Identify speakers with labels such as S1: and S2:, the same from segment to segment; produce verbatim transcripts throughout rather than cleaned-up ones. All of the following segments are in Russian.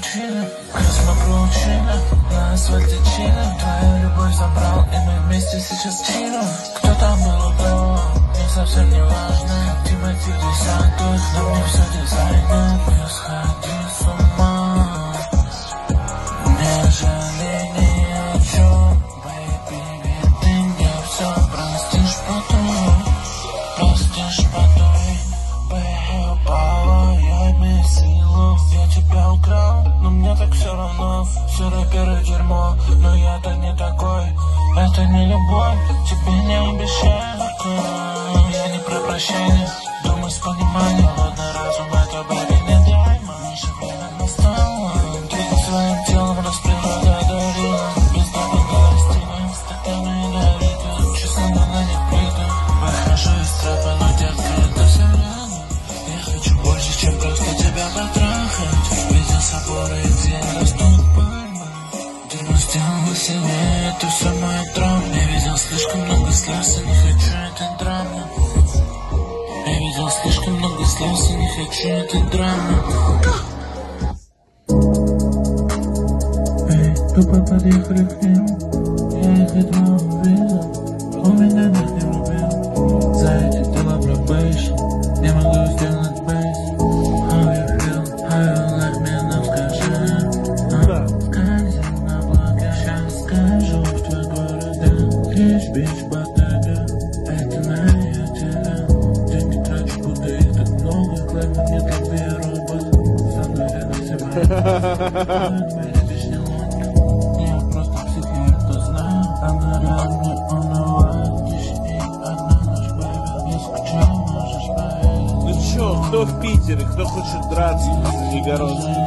S1: чилим, плюс мы проучили, на асфальте чилим. Твою любовь забрал, и мы вместе сейчас чилим. Кто там был до, мне совсем не важно. Тимати десятых, на мне все дизайнер. Не сходи с ума, не жалей ни о чем. Baby, ведь ты мне все простишь потом. Простишь потом. Baby, power, я имею силу. Я тебя украл, но мне так все равно. Все рэперы дерьмо, но я-то не такой. Это не любовь, тебе не обещаю. Я не про прощение, думаю с пониманием. Ладно, разум, это, baby, не дай. Наше время настало. Ты своим телом раз природа одарила. Без допинга растения, стаканы дарит. Честно, она не плита. Выхожу из трапа, но детка, это все рано. Я хочу больше, чем просто тебя потрахать. Видел соборы, где растут пальмы. Ты сделала сильнее, это все мой трон. Я видел слишком много слез, и не хочу этой драмы. Я видел слишком много слез, и не хочу этой драмы. Эй, тупо подъехали к нему. Я их едва увидел. У меня нет не любил. За эти дела пробейшн не могу сделать бейс. How you feel, how you like me, ну скажи. Скользи на блоке, сейчас скажу в твой город. Лишь бич батага, это моя тела. Деньги трачу, будто их так много. Клэма мне так и робот. Со мной рядом все мои. Я просто психи, кто знает. Она реально унывает. Лишь и одна ночь, baby. Я скучал, можешь поверить.
S2: Ну чё, кто в Питере, кто хочет драться в Нижегородске?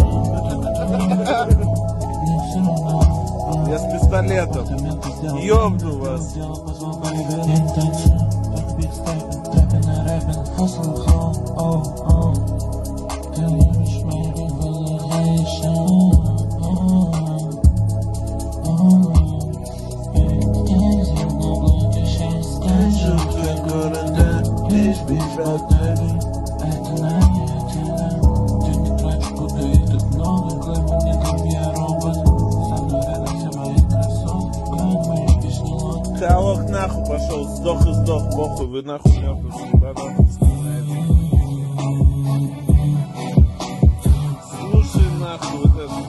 S2: Я с пистолетом. Ёбну вас.
S1: Я не танцую, только бигстепин, трэпин и рэпин, хасл и хоу, оу, оу. Ты любишь мои революшн, оу, оу. Ездил на блоке, сейчас скажу в твой город. Лишь бич батареи, это моя тела. Деньги трачу, будто их так много. Клэма мне там, я робот. Со мной рядом все мои красотки, как мои песни лодки.
S2: Калок нахуй пошел, сдох и сдох, похуй, вы нахуй мертвы, ебанаты. Слушай нахуй вот это.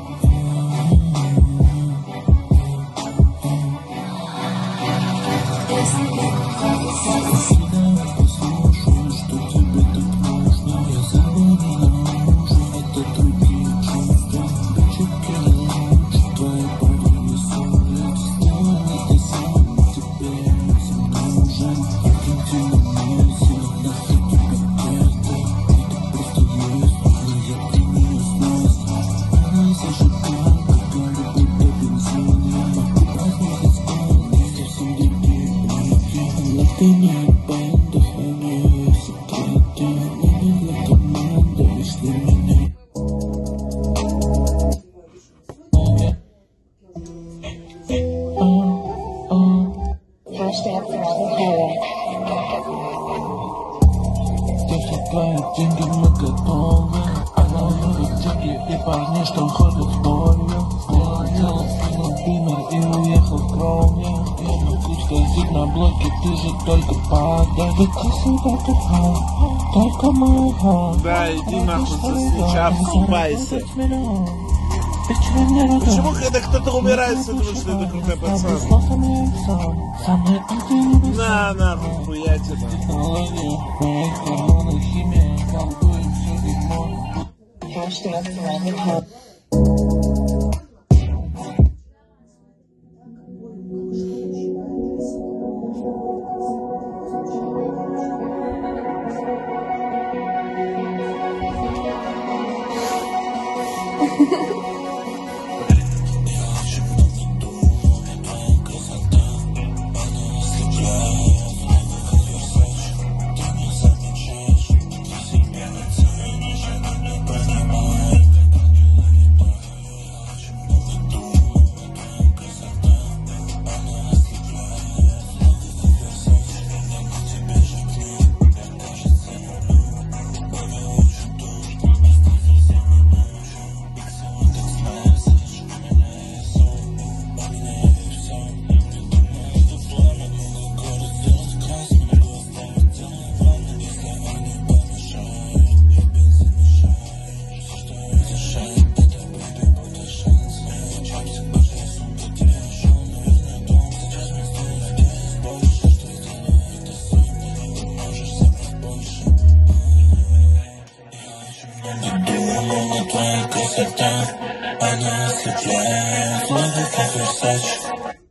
S1: Послушаю, что тебе так нужно. Я забуду на мужа. Это другие чувства. Бичевки лучше. Твои порывы солят. Сделаны ты сам. Тебе со мной уже. Интимные силы. Нахуй тебе это. Это просто есть. Но я ты не уснусь. Она зажигает. Как голубый до бензин. Я могу позволить сколько. Совсем дикие улики. Но ты не бэнд, дыхание секреты. Не для команды, если меня.
S3: Hashtag Forever Harry.
S1: Если твои деньги мы готовы. Она любит деньги и парни, что ходят с болью. Сделал бимер и уехал в кровью. Я могу скользить на блоке, ты же только падай. Ведь ты всегда такая, только мой ход.
S2: Да, иди нахуй, засни, обсыпайся. Почему, когда кто-то умирает, все думают, что это крутой пацан? На, нахуй, хуятина.
S3: Hashtag Forever Harry.
S1: своей красоте. Она ослепляет, смотрит как Версаче.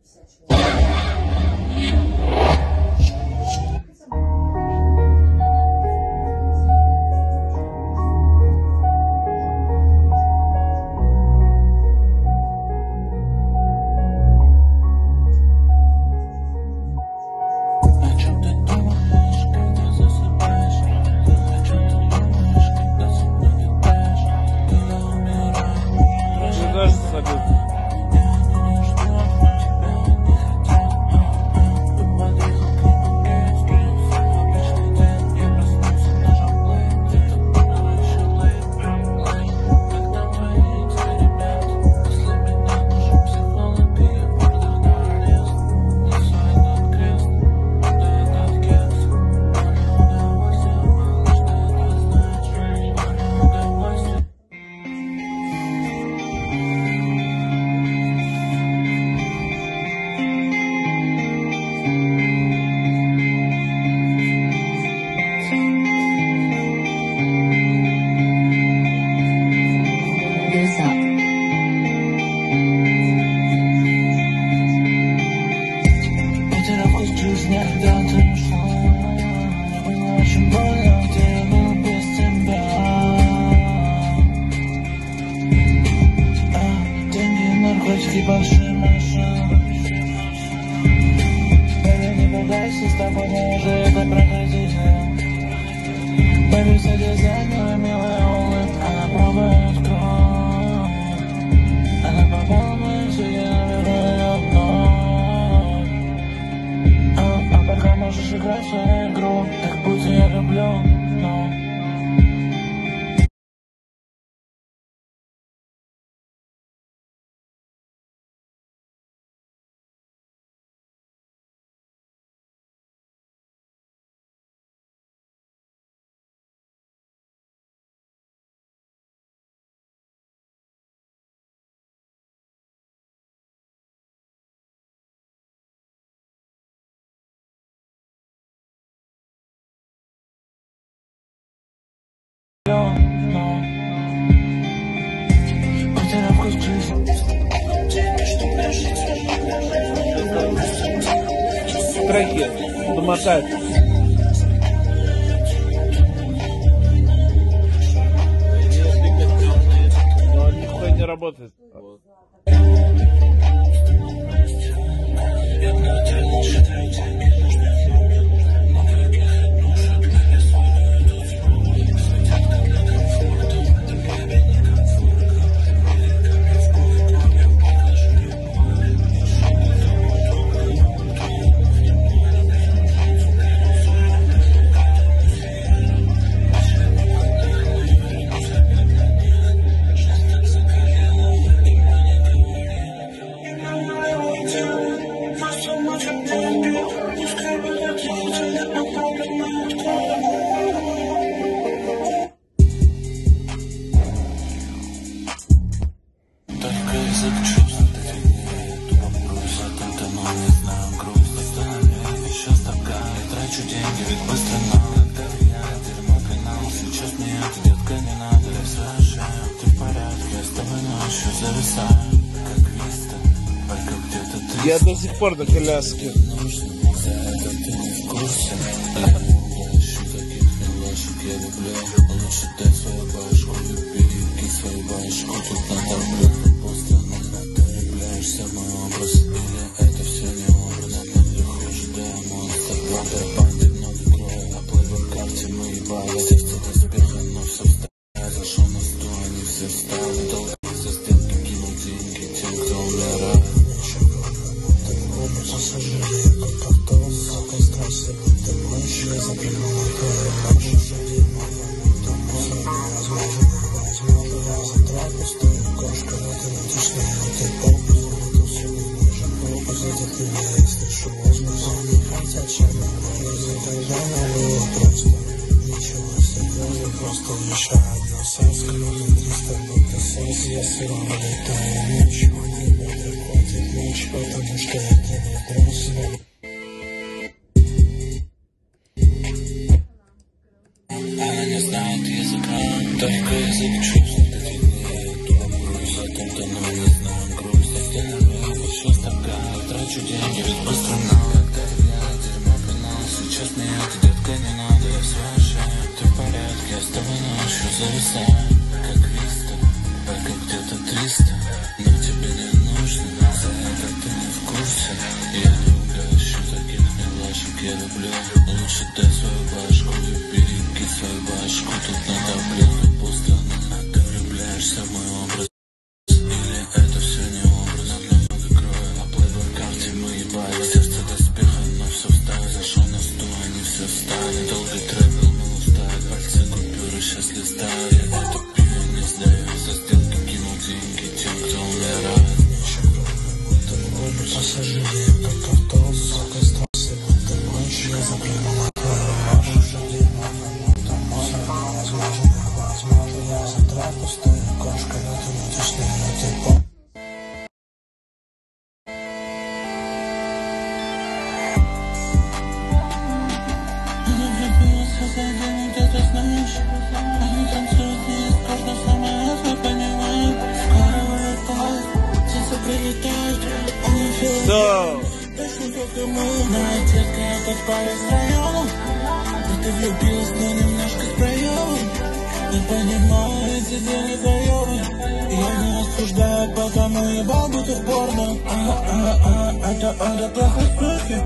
S1: Большие машины. Baby, не пугайся, с тобой уже это проходить. Baby, садись за мной, милая улыбка. Она пробует кровь. Она попала в мою жизнь, я беру ее вновь. А, а пока можешь играть в свою игру, как будто я люблю, но
S2: треки домотать. Но он нихуя не работает. Я до сих пор на коляске.
S1: Она не знает языка, только язык чувств. хочу деньги, ведь быстро надо. Когда я на дерьмо пинал, сейчас мне это, детка, не надо. Я свежая, ты в порядке, я с тобой ночью зависаю. Как Виста, только где-то триста. Но тебе не нужно, за это ты не в курсе. Я не угощу таких милашек, я люблю. Лучше дай свою башку и береги свою башку. Тут надо блин, пусто, но ты влюбляешься в мой образ. Или это все не образ, много крови, а плейбой в карте мы ебали. Сердце доспеха, но все встали, зашел на стул, они все встали. Долгий тревел, мы устали, пальцы купюры сейчас листали. Я эту пью, не сдаю, за сделки кинул деньги тем, кто умирает. Пассажиры, как автобус, сука, страссы. Ты ночью я запрыгнул на твою нож. Уже видно, домой, возможно, возможно, я затрат пустая кошка, но ты будешь не на ты. Где-то знаешь, они танцуют вниз, каждый самый раз, мы понимаем. Скоро улетает, птицы прилетают, они философы, точно как и мы. Знает, детка, этот парень с района, и ты влюбилась, но немножко с проемом. Не понимаю эти дели заебы, я не осуждаю, потому ебал будто в порно. А-а-а, это это плохо слухи.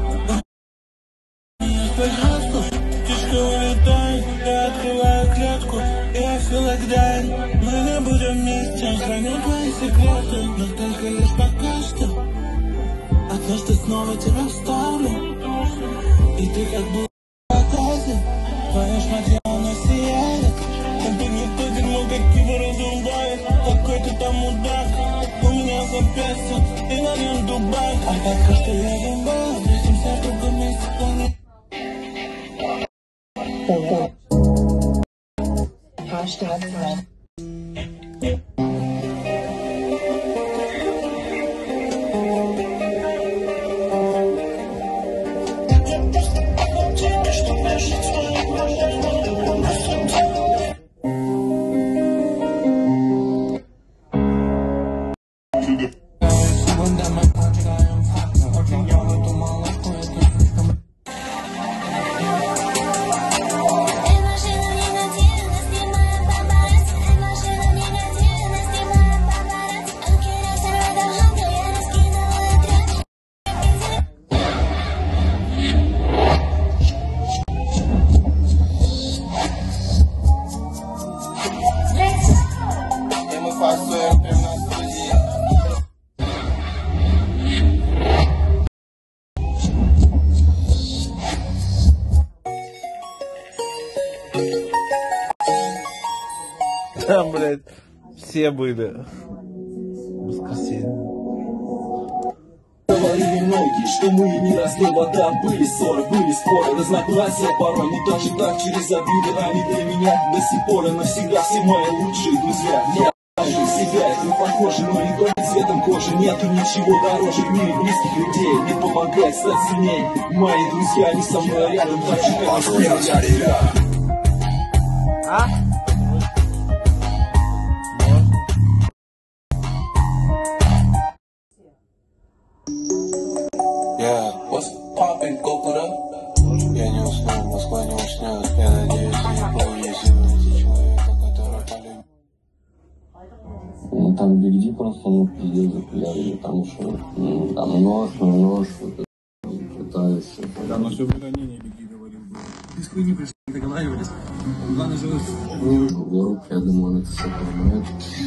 S1: Птичка улетает, я открываю клетку, и I feel like dying. Мы не будем вместе, храню твои секреты, но только лишь пока что. Однажды снова тебя вставлю, и ты как будто в фантазии. Твоя шматья, она сияет, как бы никто дерьмо, как его разрубает. Какой ты там мудак, у меня запястье, и на нем Дубай. А пока что я зимбал, встретимся в другом месте планеты.
S3: Hashtag friend.
S2: Там, блядь, все были в воскресенье.
S4: Говорили многие, что мы не разлей вода. Были ссоры, были споры, разногласия порой. Но даже так через обиды они для меня до сих пор и навсегда все мои лучшие друзья. Я знаю себя, мы похожи, но не только цветом кожи. Нету ничего дороже в мире близких людей. Мне помогает стать сильней. Мои друзья, они со мной рядом, так же как и
S2: А?
S5: Yeah, what's poppin', go куда? Я не уснул, Москва не уснет. Я надеюсь, я помню сегодня человека, который полюбил.
S6: Ну там бигди просто, ну, пиздец запуляли, там что, ну, там нож, ну, нож, вот это, пытаюсь.
S7: Да, но все время не беги, говорил бы. Из хуйни пришли, договаривались. Главное же...
S6: Ну, рук, я думаю, он это все понимает.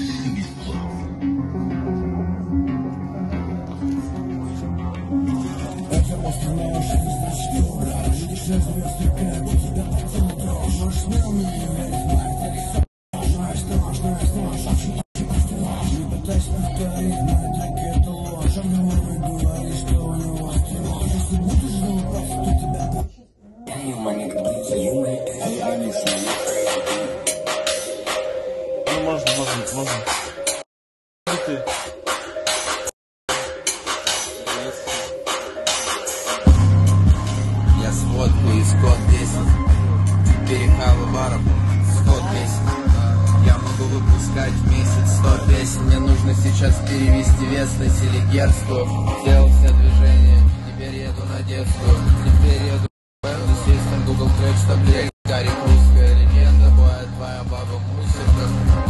S2: Ну, можно, можно, можно. Ты.
S5: Я сводку из код десять. Перехавы баров, сто месяц. Я могу выпускать в месяц сто песен. Мне нужно
S8: Нужно сейчас перевести вес на селигерство. Сделал все движения, теперь еду на детскую. Теперь еду здесь там Google Tracks, таблетка. Гарри русская легенда, бывает твоя баба мусорка.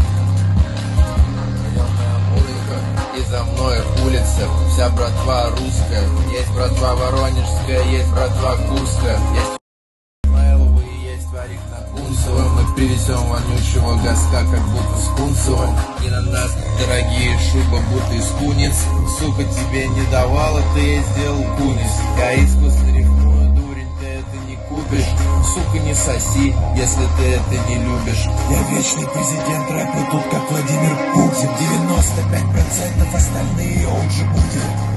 S8: Моя музыка, и за мной улица. Вся братва русская. Есть братва воронежская, есть братва курская. Есть есть варик на Кунцево. Мы привезем вонючего газка, как будто с Кунцево. И на нас дорогие шубы, будто из куниц. Сука, тебе не давала, ты ей сделал кунис. Я искусно рифмую, дурень, ты это не купишь. Сука, не соси, если ты это не любишь.
S9: Я вечный президент рэпа, тут как Владимир Путин. девяносто пять процентов остальные он же будет.